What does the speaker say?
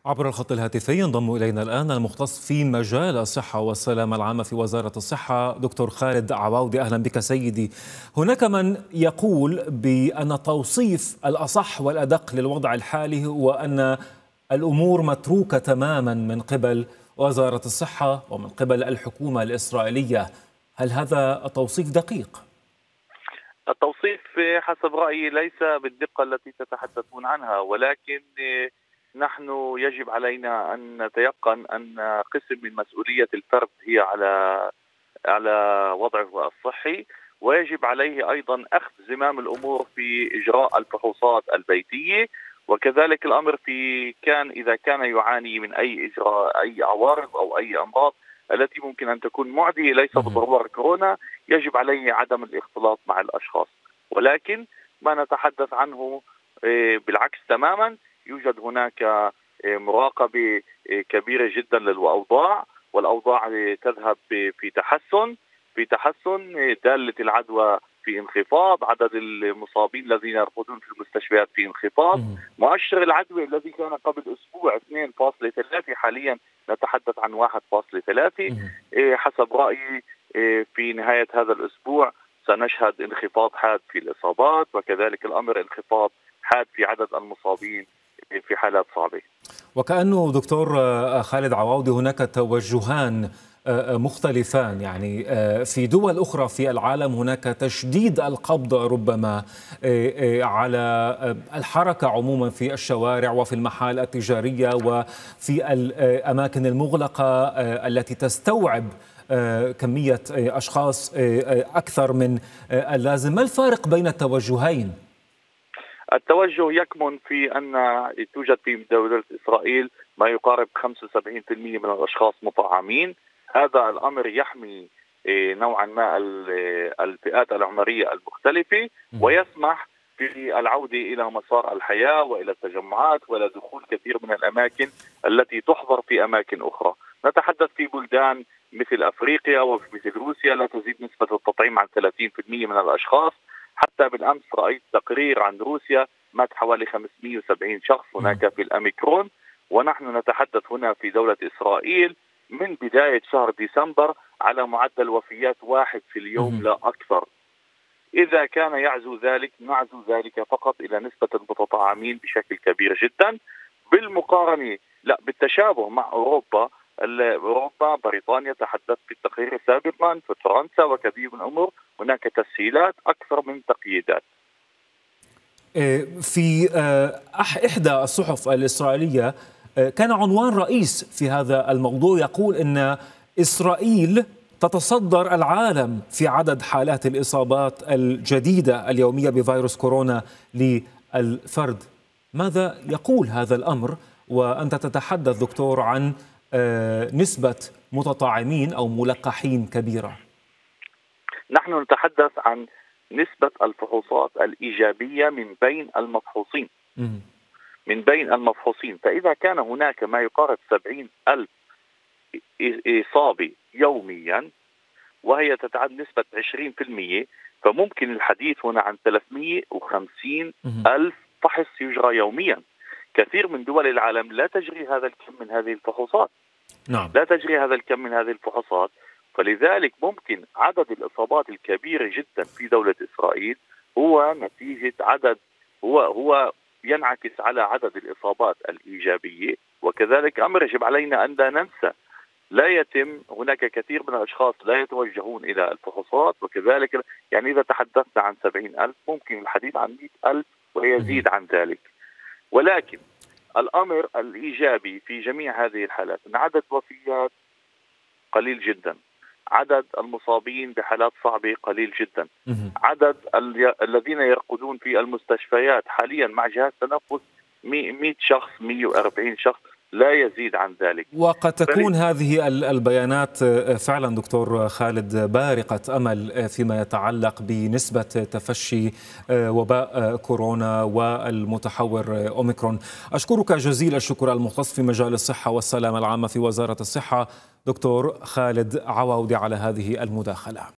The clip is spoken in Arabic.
عبر الخط الهاتفي ينضم إلينا الآن المختص في مجال الصحة والسلامة العامة في وزارة الصحة دكتور خالد عواودي. أهلا بك سيدي. هناك من يقول بأن توصيف الأصح والأدق للوضع الحالي هو أن الأمور متروكة تماما من قبل وزارة الصحة ومن قبل الحكومة الإسرائيلية. هل هذا التوصيف دقيق؟ التوصيف حسب رأيي ليس بالدقة التي تتحدثون عنها، ولكن نحن يجب علينا أن نتيقن أن قسم من مسؤولية الفرد هي على وضعه الصحي، ويجب عليه أيضا أخذ زمام الأمور في إجراء الفحوصات البيتية، وكذلك الأمر إذا كان يعاني من أي عوارض أو أي أمراض التي ممكن أن تكون معدية ليس بالضرورة كورونا، يجب عليه عدم الاختلاط مع الأشخاص. ولكن ما نتحدث عنه بالعكس تماما، يوجد هناك مراقبة كبيرة جدا للأوضاع، والأوضاع تذهب في تحسن دالة العدوى في انخفاض، عدد المصابين الذين يرقدون في المستشفيات في انخفاض، مؤشر العدوى الذي كان قبل أسبوع 2.3 حاليا نتحدث عن 1.3. حسب رأيي في نهاية هذا الأسبوع سنشهد انخفاض حاد في الإصابات، وكذلك الأمر انخفاض حاد في عدد المصابين في حالات صعبة. وكأنه دكتور خالد عواودي هناك توجهان مختلفان، يعني في دول أخرى في العالم هناك تشديد القبض ربما على الحركة عموما في الشوارع وفي المحال التجارية وفي الأماكن المغلقة التي تستوعب كمية أشخاص أكثر من اللازم. ما الفارق بين التوجهين؟ التوجه يكمن في أن توجد في دولة إسرائيل ما يقارب 75% من الأشخاص مطعمين. هذا الأمر يحمي نوعا ما الفئات العمرية المختلفة، ويسمح في العودة إلى مسار الحياة وإلى التجمعات وإلى دخول كثير من الأماكن التي تحظر في أماكن أخرى. نتحدث في بلدان مثل أفريقيا ومثل روسيا لا تزيد نسبة التطعيم عن 30% من الأشخاص. حتى بالأمس رأيت تقرير عن روسيا مات حوالي 570 شخص هناك في الأوميكرون، ونحن نتحدث هنا في دولة إسرائيل من بداية شهر ديسمبر على معدل وفيات 1 في اليوم لا أكثر. إذا كان نعزو ذلك فقط إلى نسبة المتطعمين بشكل كبير جدا بالتشابه مع أوروبا. بريطانيا تحدثت في التقرير سابقا، في فرنسا وكثير من الأمور هناك تسهيلات أكثر من تقييدات. في إحدى الصحف الإسرائيلية كان عنوان رئيس في هذا الموضوع يقول إن إسرائيل تتصدر العالم في عدد حالات الإصابات الجديدة اليومية بفيروس كورونا للفرد. ماذا يقول هذا الأمر وأنت تتحدث دكتور عن نسبة متطعمين أو ملقحين كبيرة؟ نحن نتحدث عن نسبة الفحوصات الإيجابية من بين المفحوصين. فإذا كان هناك ما يقارب 70,000 إصابة يوميا وهي تتعد نسبة 20%، فممكن الحديث هنا عن 350,000 فحص يجرى يوميا. كثير من دول العالم لا تجري هذا الكم من هذه الفحوصات. لا تجري هذا الكم من هذه الفحوصات، فلذلك ممكن عدد الإصابات الكبيرة جدا في دولة إسرائيل هو نتيجة هو ينعكس على عدد الإصابات الإيجابية. وكذلك أمر يجب علينا أن لا ننسى لا يتم هناك كثير من الأشخاص لا يتوجهون إلى الفحوصات، وكذلك يعني إذا تحدثنا عن 70,000 ممكن الحديث عن 100,000 ويزيد عن ذلك. ولكن الأمر الإيجابي في جميع هذه الحالات أن عدد وفيات قليل جدا، عدد المصابين بحالات صعبة قليل جدا، عدد الذين يرقدون في المستشفيات حاليا مع جهاز تنفس 100 شخص 140 شخص لا يزيد عن ذلك. وقد تكون هذه البيانات فعلا دكتور خالد بارقة أمل فيما يتعلق بنسبة تفشي وباء كورونا والمتحور أوميكرون. أشكرك جزيل الشكر المختص في مجال الصحة والسلامة العامة في وزارة الصحة دكتور خالد عواودي على هذه المداخلة.